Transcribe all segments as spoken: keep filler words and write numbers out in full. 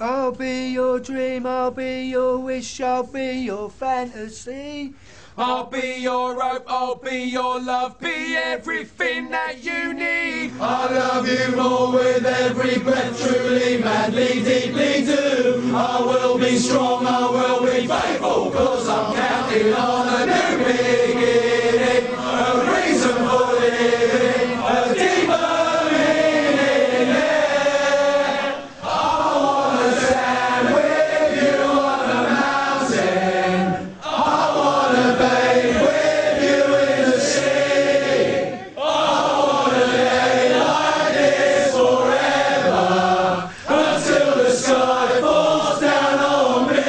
I'll be your dream, I'll be your wish, I'll be your fantasy. I'll be your hope, I'll be your love, be everything that you need. I love you more with every breath, truly, madly, deeply do. I will be strong, I will be faithful, cause I'm counting on a new beginning, a reason for living, a deeper meaning, yeah. I wanna stand with you on a mountain, I wanna bathe with you in the sea, I wanna lay like this forever, until the sky falls down on me.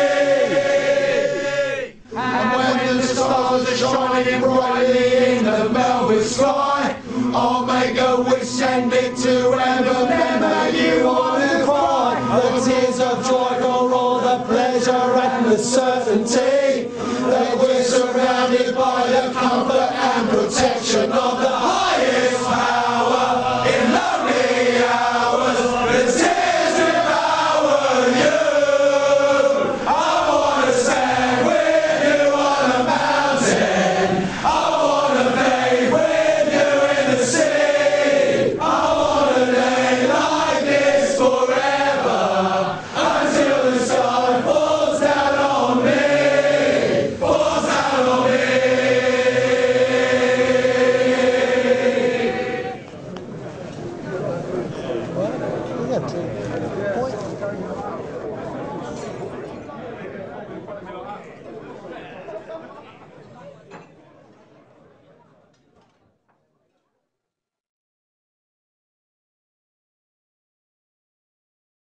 And when the stars are shining brightly in the velvet sky, I'll make a wish, send it to heaven, then make you want to cry. The tears of joy for all the pleasure and the certainty that we're surrounded by the comfort and protection of the highest power. In lonely hours, the tears devour you. I wanna stand with you on a mountain, I wanna bathe with you in the sea, I wanna lay like this forever, until the sky falls down on me, falls down on me. Yeah.